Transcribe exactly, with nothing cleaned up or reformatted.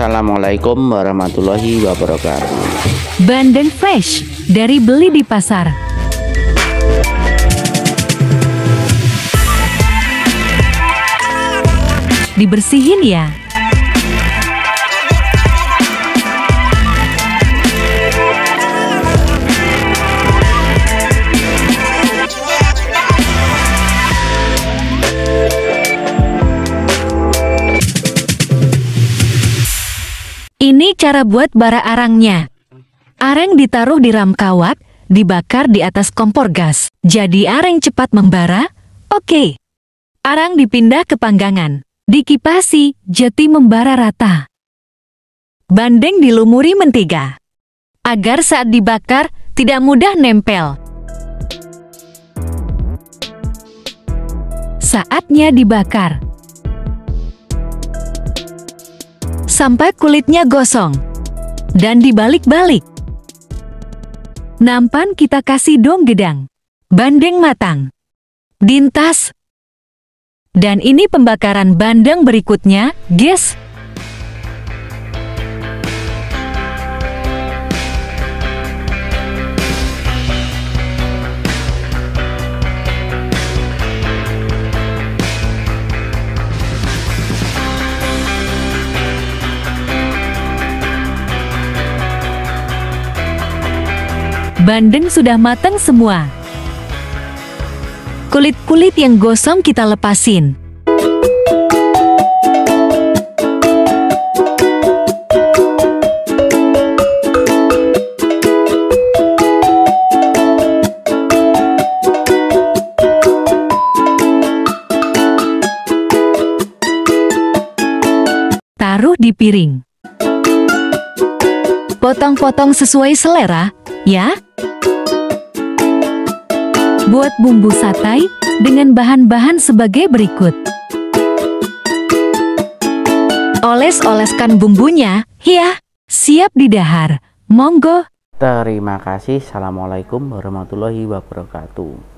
Assalamualaikum warahmatullahi wabarakatuh. Bandeng fresh dari beli di pasar. Dibersihin ya. Ini cara buat bara arangnya. Areng ditaruh di ram kawat, dibakar di atas kompor gas. Jadi areng cepat membara. Oke. Arang dipindah ke panggangan. Dikipasi, jati membara rata. Bandeng dilumuri mentega. Agar saat dibakar, tidak mudah nempel. Saatnya dibakar. Sampai kulitnya gosong. Dan dibalik-balik. Nampan kita kasih dong gedang. Bandeng matang. Dintas. Dan ini pembakaran bandeng berikutnya, guys. Bandeng sudah matang semua. Kulit-kulit yang gosong kita lepasin. Taruh di piring. Potong-potong sesuai selera, ya. Buat bumbu satai dengan bahan-bahan sebagai berikut. Oles-oleskan bumbunya, ya. Siap didahar. Monggo. Terima kasih. Assalamualaikum warahmatullahi wabarakatuh.